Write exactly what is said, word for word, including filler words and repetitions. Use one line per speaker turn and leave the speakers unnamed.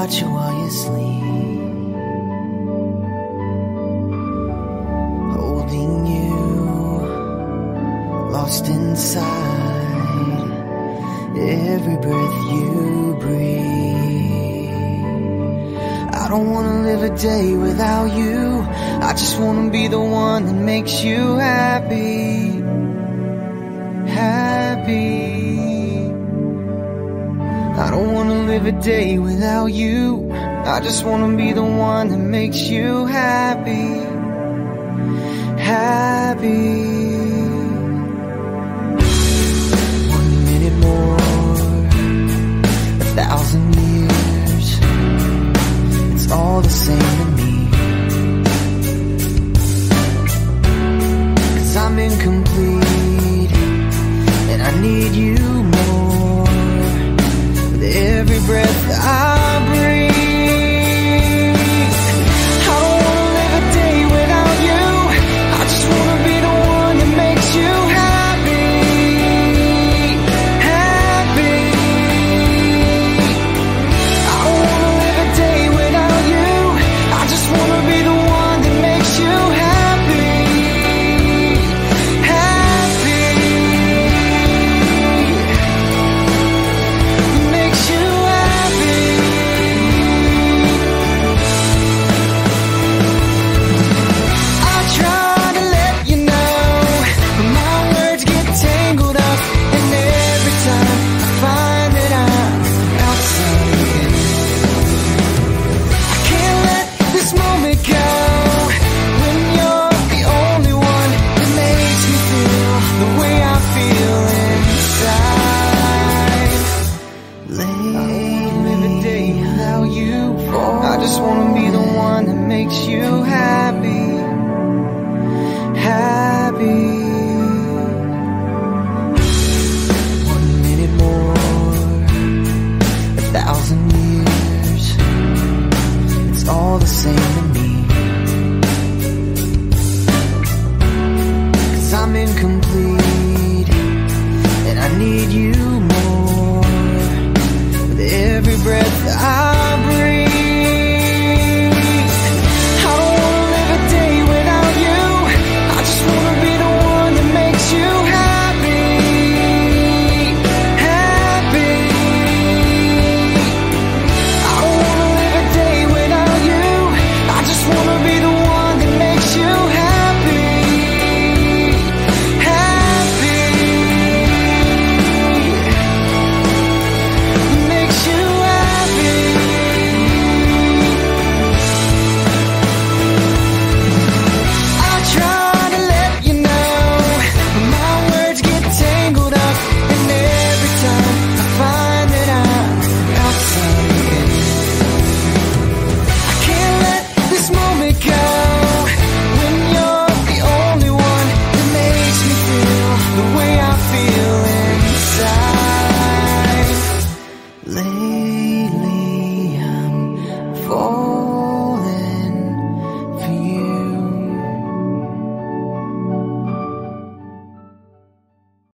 watch you while you sleep, holding you, lost inside every breath you breathe. I don't wanna live a day without you. I just wanna be the one that makes you happy, happy. I don't wanna live a day without you. I just wanna be the one that makes you happy, happy. One minute more, a thousand years, it's all the same to me. 'Cause I'm incomplete, and I need you more with every breath that I breathe. I don't wanna live a day without you. I just wanna be the one that makes you happy, happy. I don't wanna live a day without you. I just wanna be the one that makes you happy, happy. Makes you happy. I try to let you know, but my words get tangled up, and every time I find that I'm outside, I can't let this moment go. When you're the only one that makes me feel the way I feel inside. Late, live a day without you. I just wanna be the one that makes you happy, happy. One minute more, a thousand years, it's all the same to me. 'Cause I'm incomplete, and I need you